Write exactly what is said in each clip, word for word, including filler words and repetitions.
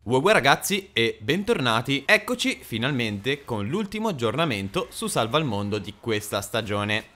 Uè uè ragazzi e bentornati, eccoci finalmente con l'ultimo aggiornamento su Salva il Mondo di questa stagione.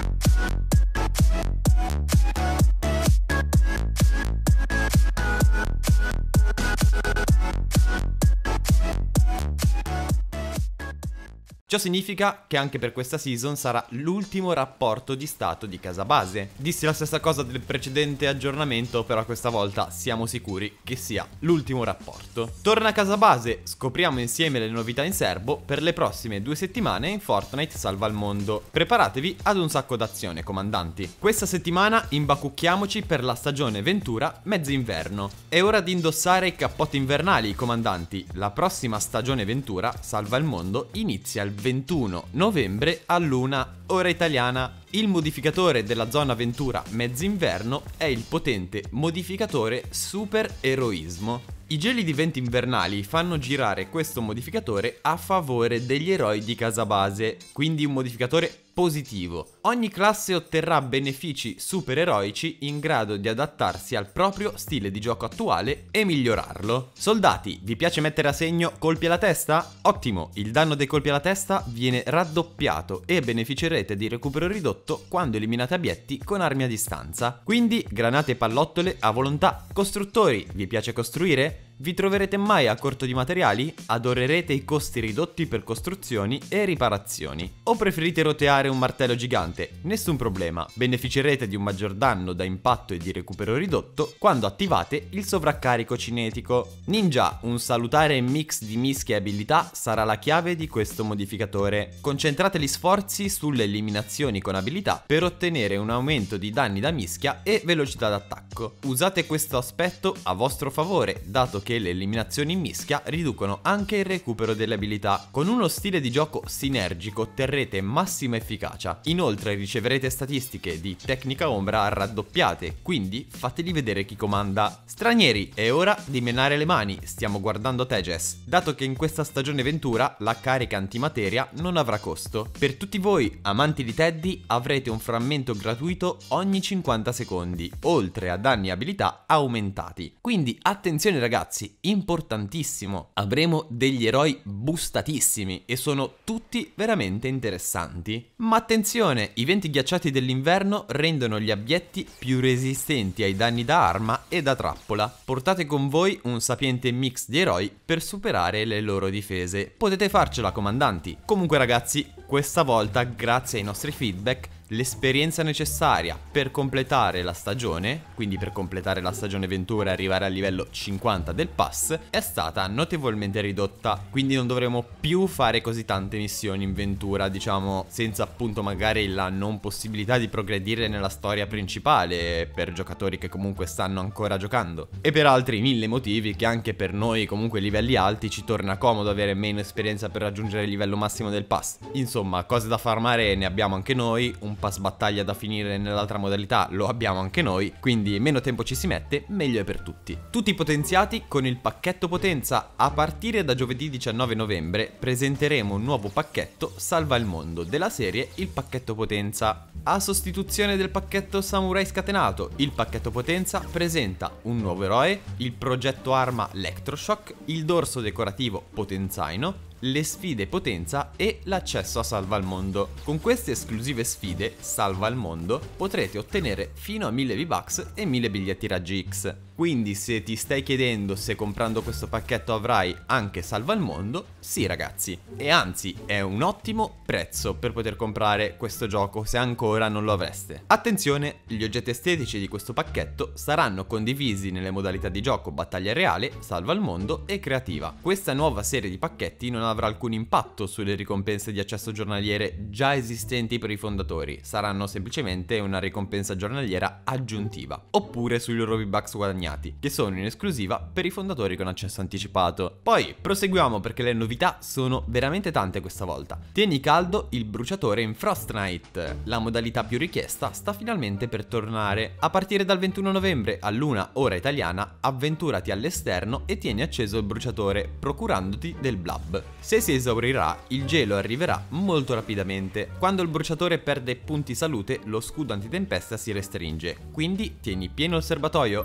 Ciò significa che anche per questa season sarà l'ultimo rapporto di stato di Casabase. Dissi la stessa cosa del precedente aggiornamento, però questa volta siamo sicuri che sia l'ultimo rapporto. Torna Casabase, scopriamo insieme le novità in serbo per le prossime due settimane in Fortnite Salva il Mondo. Preparatevi ad un sacco d'azione, comandanti. Questa settimana imbacucchiamoci per la stagione Ventura mezzo inverno. È ora di indossare i cappotti invernali, comandanti. La prossima stagione Ventura Salva il Mondo inizia il ventuno novembre all'una ora italiana. Il modificatore della zona Ventura mezzinverno è il potente modificatore Super Eroismo. I gelidi venti invernali fanno girare questo modificatore a favore degli eroi di Casabase, quindi un modificatore positivo. Ogni classe otterrà benefici supereroici in grado di adattarsi al proprio stile di gioco attuale e migliorarlo. Soldati, vi piace mettere a segno colpi alla testa? Ottimo, il danno dei colpi alla testa viene raddoppiato e beneficerete di recupero ridotto quando eliminate obietti con armi a distanza. Quindi granate e pallottole a volontà. Costruttori, vi piace costruire? Vi troverete mai a corto di materiali? Adorerete i costi ridotti per costruzioni e riparazioni. O preferite roteare un martello gigante? Nessun problema, beneficerete di un maggior danno da impatto e di recupero ridotto quando attivate il sovraccarico cinetico. Ninja, un salutare mix di mischie e abilità sarà la chiave di questo modificatore. Concentrate gli sforzi sulle eliminazioni con abilità per ottenere un aumento di danni da mischia e velocità d'attacco. Usate questo aspetto a vostro favore, dato che le eliminazioni in mischia riducono anche il recupero delle abilità. Con uno stile di gioco sinergico otterrete massima efficacia. Inoltre riceverete statistiche di tecnica ombra raddoppiate, quindi fateli vedere chi comanda. Stranieri, è ora di menare le mani, stiamo guardando Tejas, dato che in questa stagione Ventura la carica antimateria non avrà costo. Per tutti voi amanti di Teddy avrete un frammento gratuito ogni cinquanta secondi, oltre a danni e abilità aumentati. Quindi attenzione ragazzi, importantissimo, avremo degli eroi boostatissimi e sono tutti veramente interessanti. Ma attenzione, i venti ghiacciati dell'inverno rendono gli abietti più resistenti ai danni da arma e da trappola. Portate con voi un sapiente mix di eroi per superare le loro difese. Potete farcela, comandanti. Comunque ragazzi, questa volta grazie ai nostri feedback l'esperienza necessaria per completare la stagione, quindi per completare la stagione Ventura e arrivare al livello cinquanta del pass, è stata notevolmente ridotta, quindi non dovremo più fare così tante missioni in Ventura, diciamo, senza appunto magari la non possibilità di progredire nella storia principale per giocatori che comunque stanno ancora giocando, e per altri mille motivi che anche per noi comunque livelli alti ci torna comodo avere meno esperienza per raggiungere il livello massimo del pass. Insomma, cose da farmare ne abbiamo anche noi, un pass battaglia da finire nell'altra modalità lo abbiamo anche noi, quindi meno tempo ci si mette, meglio è per tutti. Tutti potenziati con il pacchetto potenza. A partire da giovedì diciannove novembre presenteremo un nuovo pacchetto Salva il Mondo della serie il pacchetto potenza. A sostituzione del pacchetto Samurai Scatenato, il pacchetto potenza presenta un nuovo eroe, il progetto arma Electroshock, il dorso decorativo Potenzaino, le sfide potenza e l'accesso a Salva il Mondo. Con queste esclusive sfide, Salva il Mondo, potrete ottenere fino a mille V-Bucks e mille biglietti raggi X. Quindi se ti stai chiedendo se comprando questo pacchetto avrai anche Salva il Mondo, sì ragazzi, e anzi è un ottimo prezzo per poter comprare questo gioco se ancora non lo avreste. Attenzione, gli oggetti estetici di questo pacchetto saranno condivisi nelle modalità di gioco Battaglia Reale, Salva il Mondo e Creativa. Questa nuova serie di pacchetti non avrà alcun impatto sulle ricompense di accesso giornaliere già esistenti per i fondatori, saranno semplicemente una ricompensa giornaliera aggiuntiva, oppure sui loro V-Bucks guadagnati, che sono in esclusiva per i fondatori con accesso anticipato. Poi proseguiamo perché le novità sono veramente tante questa volta. Tieni caldo il bruciatore in Frostnite, la modalità più richiesta sta finalmente per tornare. A partire dal ventuno novembre all'una ora italiana avventurati all'esterno e tieni acceso il bruciatore procurandoti del blab. Se si esaurirà, il gelo arriverà molto rapidamente. Quando il bruciatore perde punti salute, lo scudo antitempesta si restringe, quindi tieni pieno il serbatoio. I cramponi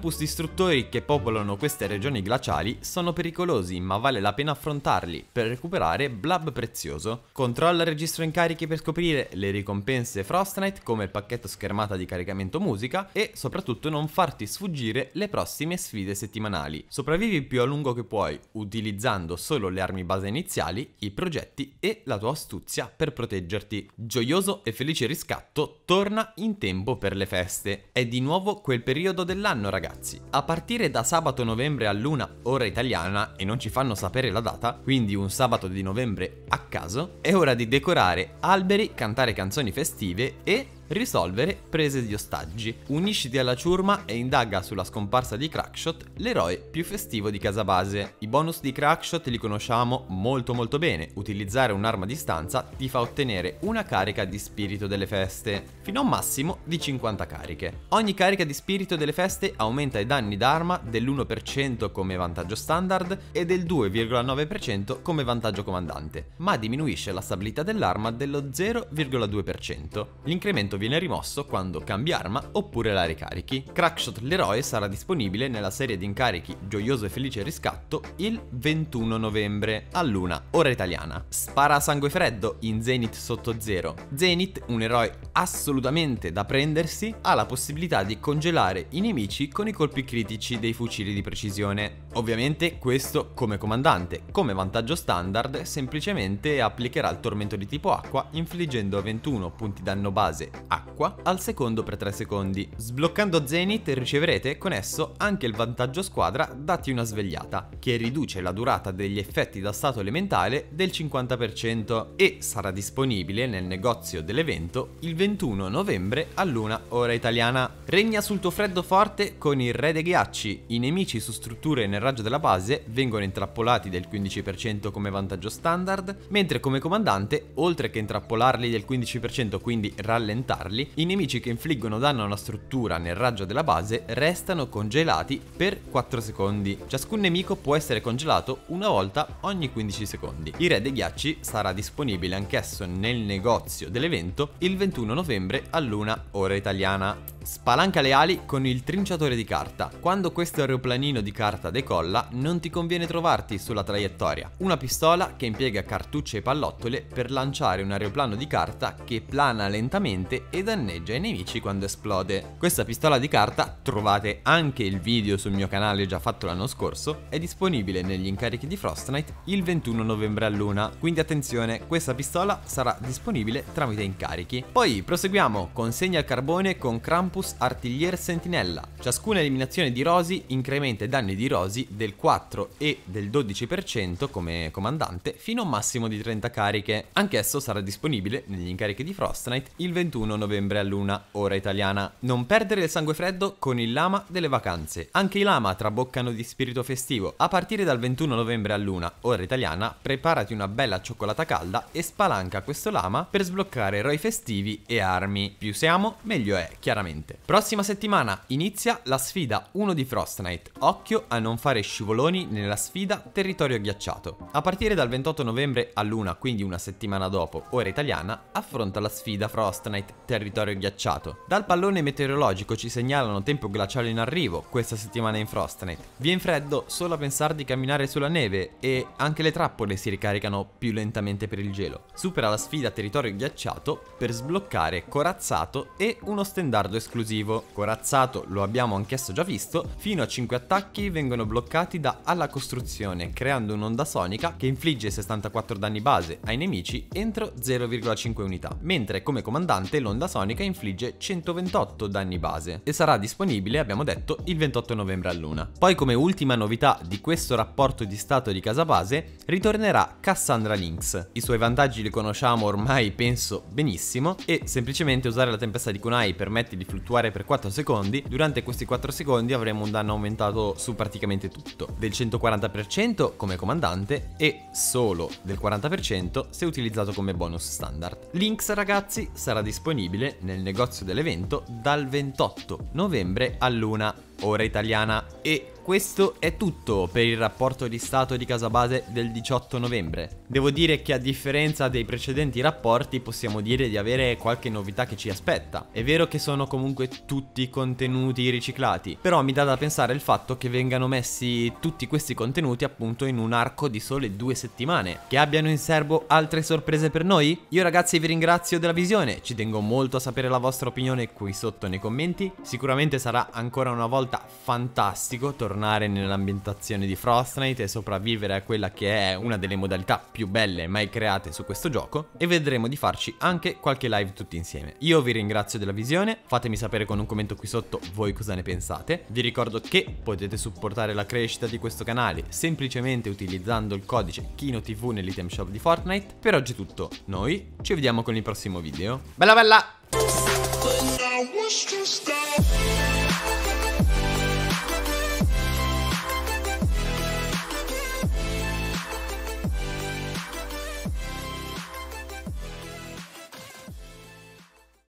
campus distruttori che popolano queste regioni glaciali sono pericolosi, ma vale la pena affrontarli per recuperare blab prezioso. Controlla il registro incarichi per scoprire le ricompense Frostnite come il pacchetto schermata di caricamento musica e soprattutto non farti sfuggire le prossime sfide settimanali. Sopravvivi il più a lungo che puoi utilizzando solo le armi base iniziali, i progetti e la tua astuzia per proteggerti. Gioioso e felice riscatto torna in tempo per le feste. È di nuovo quel periodo dell'anno, ragazzi. A partire da sabato novembre all'una ora italiana, e non ci fanno sapere la data, quindi un sabato di novembre a caso, è ora di decorare alberi, cantare canzoni festive e risolvere prese di ostaggi. Unisciti alla ciurma e indaga sulla scomparsa di Crackshot, l'eroe più festivo di casa base. I bonus di Crackshot li conosciamo molto molto bene. Utilizzare un'arma a distanza ti fa ottenere una carica di spirito delle feste, fino a un massimo di cinquanta cariche. Ogni carica di spirito delle feste aumenta i danni d'arma dell'uno per cento come vantaggio standard e del due virgola nove per cento come vantaggio comandante, ma diminuisce la stabilità dell'arma dello zero virgola due per cento. L'incremento viene rimosso quando cambi arma oppure la ricarichi. Crackshot l'eroe sarà disponibile nella serie di incarichi Gioioso e felice riscatto il ventuno novembre all'una ora italiana. Spara a sangue freddo in Zenith sotto zero. Zenith, un eroe assolutamente da prendersi, ha la possibilità di congelare i nemici con i colpi critici dei fucili di precisione. Ovviamente questo come comandante. Come vantaggio standard semplicemente applicherà il tormento di tipo acqua infliggendo ventuno punti danno base acqua al secondo per tre secondi. Sbloccando Zenith riceverete con esso anche il vantaggio squadra Dati una svegliata, che riduce la durata degli effetti da stato elementale del cinquanta per cento e sarà disponibile nel negozio dell'evento il ventuno novembre all'una ora italiana. Regna sul tuo freddo forte con il re dei ghiacci. I nemici su strutture nel raggio della base vengono intrappolati del quindici per cento come vantaggio standard, mentre come comandante, oltre che intrappolarli del quindici per cento, quindi rallentarli, i nemici che infliggono danno a una struttura nel raggio della base restano congelati per quattro secondi. Ciascun nemico può essere congelato una volta ogni quindici secondi. Il re dei ghiacci sarà disponibile anch'esso nel negozio dell'evento il ventuno novembre all'una ora italiana. Spalanca le ali con il trinciatore di carta. Quando questo aeroplanino di carta decolla non ti conviene trovarti sulla traiettoria. Una pistola che impiega cartucce e pallottole per lanciare un aeroplano di carta che plana lentamente e danneggia i nemici quando esplode. Questa pistola di carta, trovate anche il video sul mio canale già fatto l'anno scorso, è disponibile negli incarichi di Frostnite il ventuno novembre all'una, quindi attenzione, questa pistola sarà disponibile tramite incarichi. Poi proseguiamo, consegna il carbone con Krampus Artiglier Sentinella. Ciascuna eliminazione di Rosi incrementa i danni di Rosi del quattro e del dodici per cento come comandante fino a un massimo di trenta cariche. Anch'esso sarà disponibile negli incarichi di Frostnite il ventuno novembre all'una ora italiana. Non perdere il sangue freddo con il lama delle vacanze. Anche i lama traboccano di spirito festivo. A partire dal ventuno novembre all'una ora italiana preparati una bella cioccolata calda e spalanca questo lama per sbloccare eroi festivi e armi. Più siamo meglio è, chiaramente. Prossima settimana inizia la sfida uno di Frostnite. Occhio a non fare scivoloni nella sfida territorio ghiacciato. A partire dal ventotto novembre all'una, quindi una settimana dopo, ora italiana, affronta la sfida Frostnite territorio ghiacciato. Dal pallone meteorologico ci segnalano tempo glaciale in arrivo questa settimana in Frostnite. Vien freddo solo a pensare di camminare sulla neve e anche le trappole si ricaricano più lentamente per il gelo. Supera la sfida territorio ghiacciato per sbloccare corazzato e uno stendardo esclusivo. Corazzato lo abbiamo anch'esso già visto, fino a cinque attacchi vengono bloccati da alla costruzione, creando un'onda sonica che infligge sessantaquattro danni base ai nemici entro zero virgola cinque unità, mentre come comandante l'onda sonica infligge centoventotto danni base e sarà disponibile, abbiamo detto, il ventotto novembre all'una. Poi come ultima novità di questo rapporto di stato di casa base ritornerà Cassandra Lynx. I suoi vantaggi li conosciamo ormai penso benissimo e semplicemente usare la tempesta di kunai permette di fluttuare per quattro secondi. Durante questi quattro secondi avremo un danno aumentato su praticamente tutto, del centoquaranta per cento come comandante e solo del quaranta per cento se utilizzato come bonus standard. Lynx, ragazzi, sarà disponibile nel negozio dell'evento dal ventotto novembre all'una. ora italiana. E questo è tutto per il rapporto di stato di Casabase del diciotto novembre. Devo dire che a differenza dei precedenti rapporti possiamo dire di avere qualche novità che ci aspetta. È vero che sono comunque tutti contenuti riciclati, però mi dà da pensare il fatto che vengano messi tutti questi contenuti appunto in un arco di sole due settimane, che abbiano in serbo altre sorprese per noi. Io ragazzi vi ringrazio della visione, ci tengo molto a sapere la vostra opinione qui sotto nei commenti. Sicuramente sarà ancora una volta fantastico tornare nell'ambientazione di Frostnite e sopravvivere a quella che è una delle modalità più belle mai create su questo gioco, e vedremo di farci anche qualche live tutti insieme. Io vi ringrazio della visione, fatemi sapere con un commento qui sotto voi cosa ne pensate. Vi ricordo che potete supportare la crescita di questo canale semplicemente utilizzando il codice KinoTV nell'item shop di Fortnite. Per oggi è tutto, noi ci vediamo con il prossimo video. Bella bella!